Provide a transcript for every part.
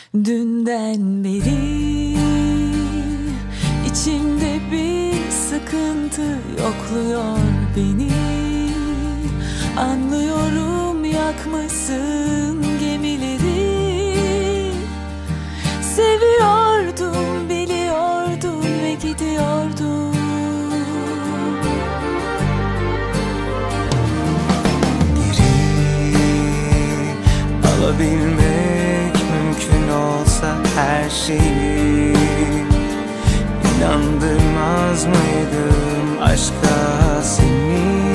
Dünden beri içimde bir sıkıntı yokluyor beni. Anlıyorum, yakmışsın gemileri. Seviyordum, biliyordum ve gidiyordum. Geri alabilmek mümkün olsa her şeyi, İnandırmaz mıydım aşka seni?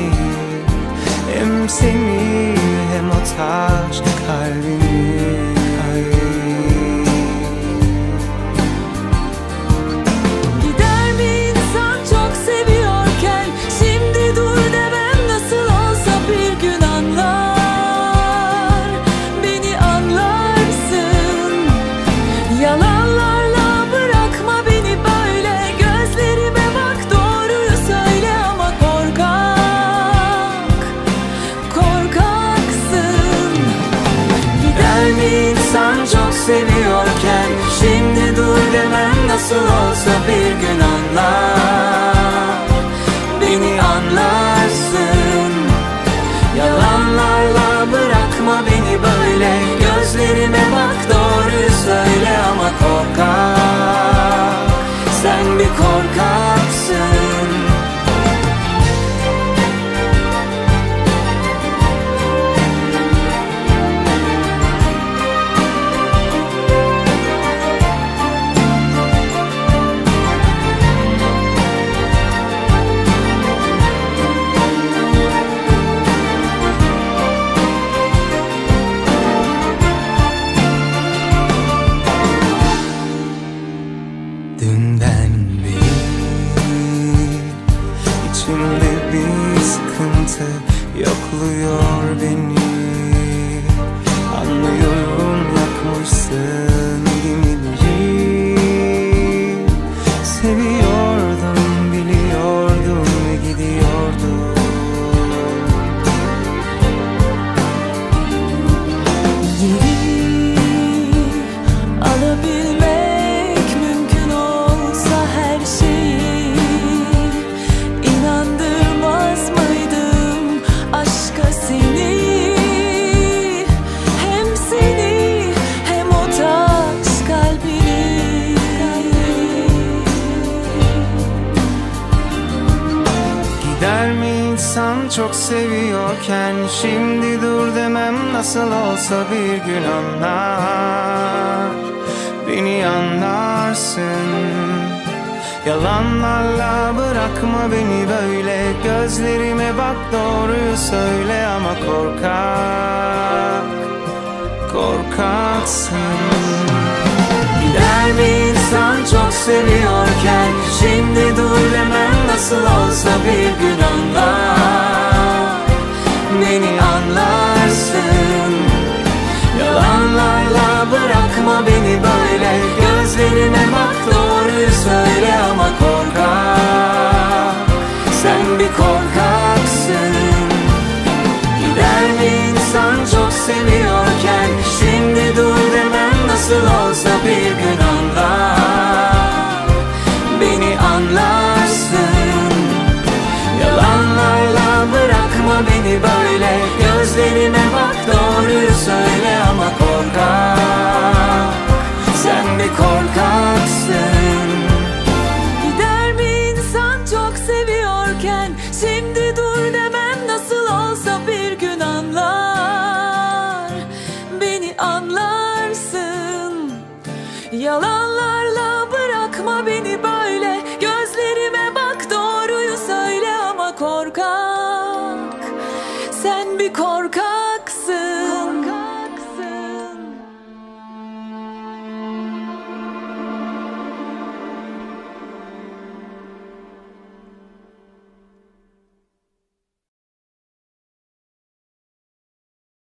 Hem seni hem o taş kalbimi. Gider mi insan çok seviyorken? Şimdi dur demem nasıl olsa bir gün anlar. Beni anlarsın. Yalanlarla bırakma beni böyle. Gözlerime bak, doğruyu söyle ama korkaksın. Gider mi insan çok seviyorken? Şimdi dur demem nasıl olsa bir gün anlar. Beni anlarsın. Yalanlarla bırakma beni böyle. Gözlerime bak, doğruyu söyle ama korkak. Sen bir korkaksın. Dünden beri içimde bir sıkıntı yokluyor beni. Anlıyorum, yakmışsın gemileri. Seviyordum, biliyordum ve gidiyordum. Geri alabilmek mümkün olsa her şeyi, İnandırmaz mıydım aşka seni? Hem seni hem o taş kalbini. Gider mi insan çok seviyorken? Şimdi dur demem nasıl olsa bir gün anlar. Beni anlarsın. Yalanlarla bırakma beni böyle. Gözlerime bak, doğruyu söyle ama korkaksın. Gider mi insan çok seviyorken? Şimdi dur demem nasıl olsa bir gün anlar. Beni anlarsın. Yalanlarla bırakma beni böyle. Gözlerime bak, doğruyu söyle ama korkak. Sen bir korkaksın. Gider mi insan çok seviyorken? Şimdi dur demem nasıl olsa bir gün anlar. Beni anlarsın. Yalanlarla bırakma beni böyle. Gözlerime bak, doğruyu söyle ama korkak. Sen bir korkaksın. Gider mi insan çok seviyorken? Şimdi dur demem nasıl olsa bir gün anlar. Beni anlarsın. Yalanlarla bırakma beni böyle. Gözlerime bak, doğruyu söyle ama korkak. Sen bir korkak.